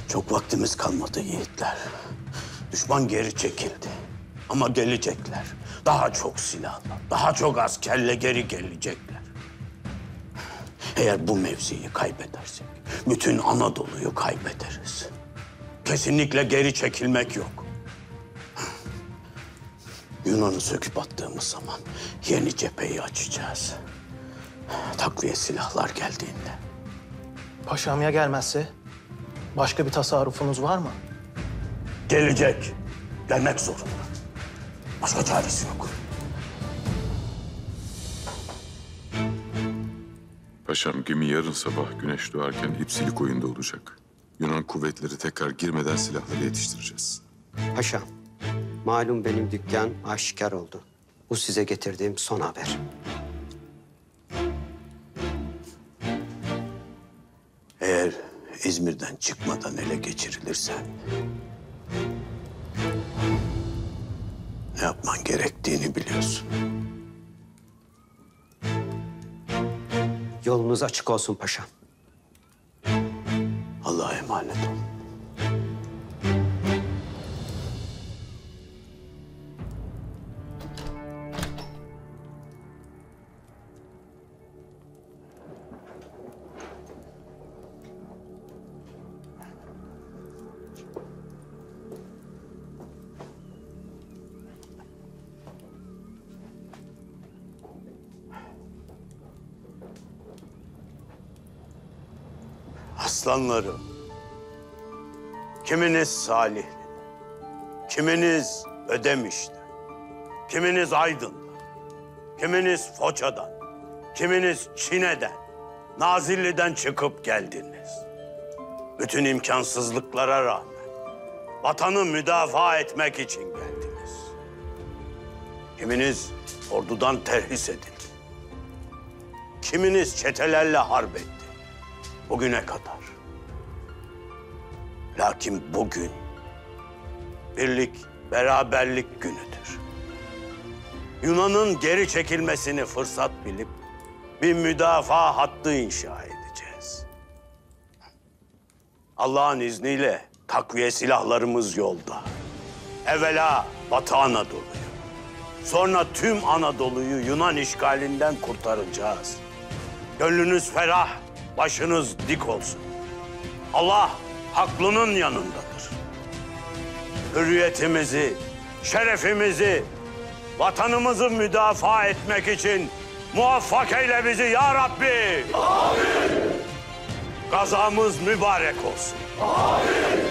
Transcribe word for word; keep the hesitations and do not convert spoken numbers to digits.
Çok vaktimiz kalmadı yiğitler. Düşman geri çekildi. Ama gelecekler. Daha çok silahla, daha çok askerle geri gelecekler. Eğer bu mevziyi kaybedersek bütün Anadolu'yu kaybederiz. Kesinlikle geri çekilmek yok. Yunan'ı söküp attığımız zaman yeni cepheyi açacağız. Takviye silahlar geldiğinde. Paşam ya gelmezse? Başka bir tasarrufunuz var mı? Gelecek. Gelmek zorunda. Başka çaresi yok. Paşam, gemi yarın sabah güneş doğarken İpsilik oyunda olacak. Yunan kuvvetleri tekrar girmeden silahları yetiştireceğiz. Paşam, malum benim dükkan aşikar oldu. Bu size getirdiğim son haber. Eğer İzmir'den çıkmadan ele geçirilirsen... ne yapman gerektiğini biliyorsun. Yolunuz açık olsun paşam. Allah'a emanet ol. Aslanlarım, kiminiz Salihli'de, kiminiz Ödemiş'te, kiminiz Aydın'da, kiminiz Foça'dan, kiminiz Çine'den, Nazilli'den çıkıp geldiniz. Bütün imkansızlıklara rağmen vatanı müdafaa etmek için geldiniz. Kiminiz ordudan terhis edildi, kiminiz çetelerle harp etti. Bugüne kadar. Lakin bugün birlik, beraberlik günüdür. Yunan'ın geri çekilmesini fırsat bilip bir müdafaa hattı inşa edeceğiz. Allah'ın izniyle takviye silahlarımız yolda. Evvela Batı Anadolu'yu, sonra tüm Anadolu'yu Yunan işgalinden kurtaracağız. Gönlünüz ferah, başınız dik olsun. Allah haklının yanındadır. Hürriyetimizi, şerefimizi, vatanımızı müdafaa etmek için muvaffak eyle bizi ya Rabbi. Amin. Gazamız mübarek olsun. Amin.